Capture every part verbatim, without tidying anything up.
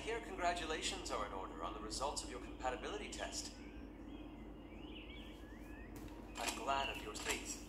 hear congratulations are in order on the results of your compatibility test. I'm glad of your faith.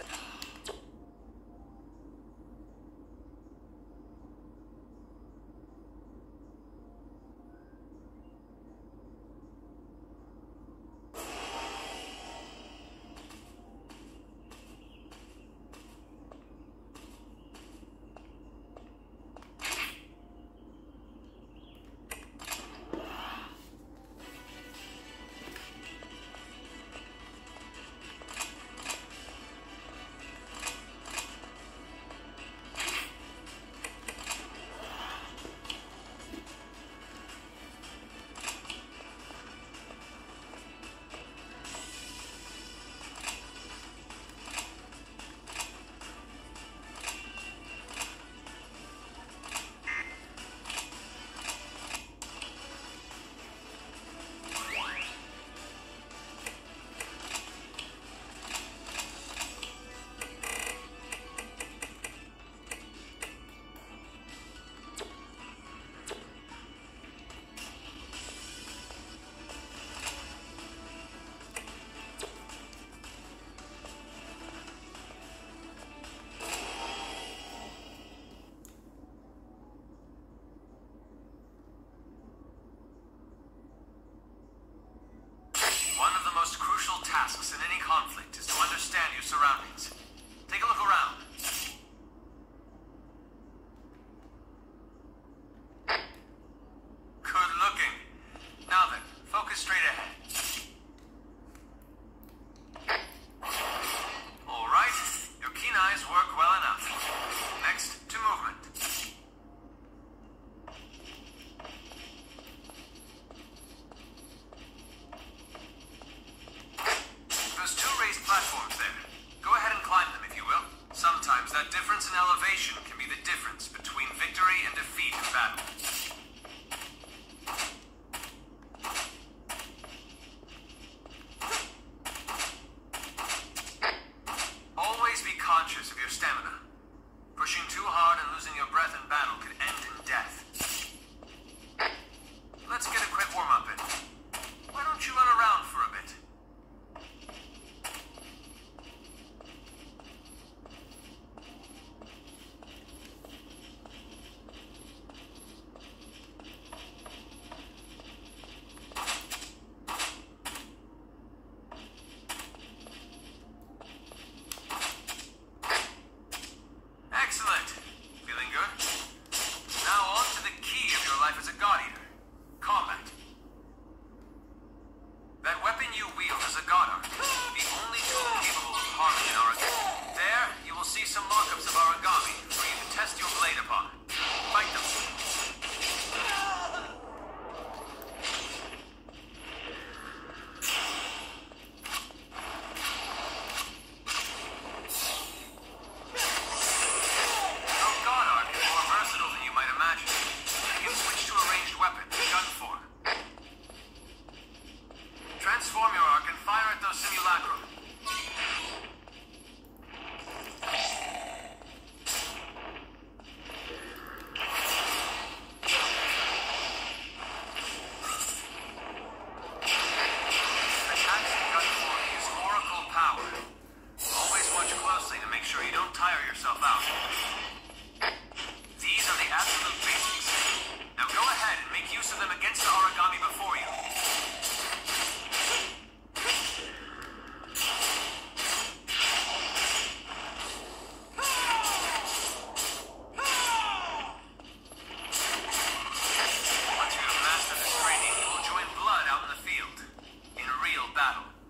Tasks in any conflict is to understand your surroundings. Take a look around. Good looking. Now then, focus straight ahead. All right, your keen eyes work well enough. Next, to movement. There's two raised platforms there. Go ahead and climb them if you will. Sometimes that difference in elevation can be the difference between victory and defeat in battle. Always be conscious of your stamina. Pushing too hard and losing your breath in battle could end in death. Let's get a quick warm-up in. Why don't you run around for a bit? Excellent. Feeling good? Now on to the key of your life as a God Eater. Combat. That weapon you wield is a God Arc, the only tool capable of harming in origami. There, you will see some mock-ups of origami for you to test your blade upon. Fight them. Your God Arc is more versatile than you might imagine. You can switch to a ranged weapon, gun form. Transform your arc and fire at those simulacra. Attacks in gun form use oracle power. Always watch closely to make sure you don't tire yourself out. These are the absolute basics. Now go ahead and make use of them against the origami before you. Once you have mastered this training, you will join Blood out in the field, in real battle.